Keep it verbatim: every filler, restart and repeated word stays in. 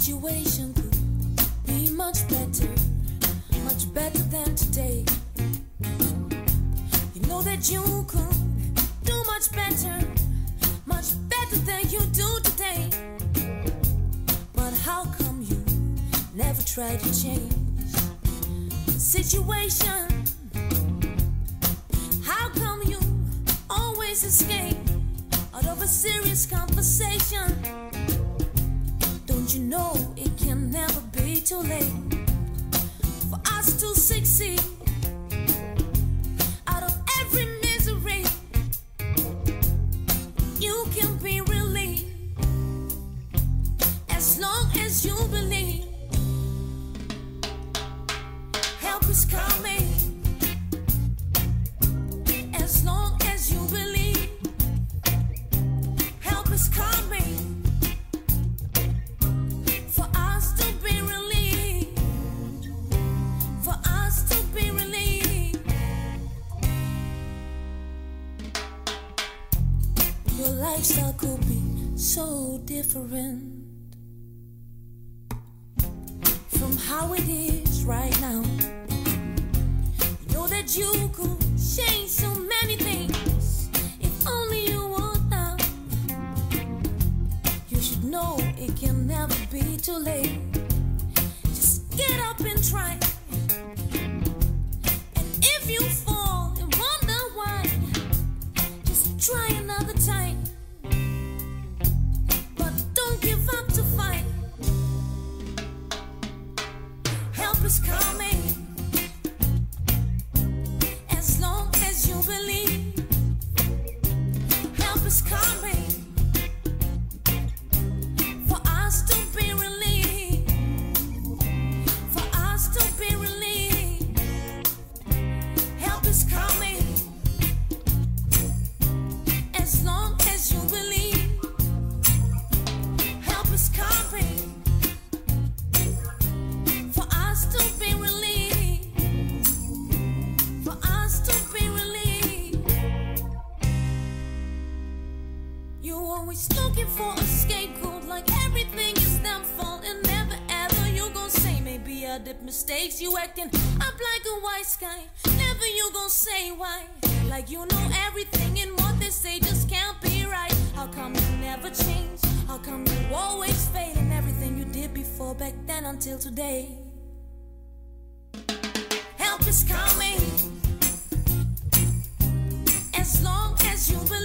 situation could be much better, much better than today. You know that you could do much better, much better than you do today. But how come you never try to change the situation? How come you always escape out of a serious conversation? Don't you know it can never be too late for us to succeed out of every misery? You can be relieved as long as you believe. Help is coming as long as you believe. Help is coming for us to be relieved, for us to be relieved. Your lifestyle could be so different from how it is right now. You know that you could change so many things if only you would now. You should know it can never be too late. Just get up and try. And if you fall and wonder why, just try another time. But don't give up to fight. Help is coming as long as you believe. Help is coming for us to be relieved, for us to be relieved. Help is coming as long as you believe. Help is coming for us to be relieved, for us to be relieved. You always looking for a scapegoat, like everything is them fault, and never ever you gon' say maybe I did mistakes. You acting up like a white sky, never you gon' say why, like you know everything and what they say just can't be right. How come you never change? How come you always fail in everything you did before, back then until today? Help is coming as long as you believe.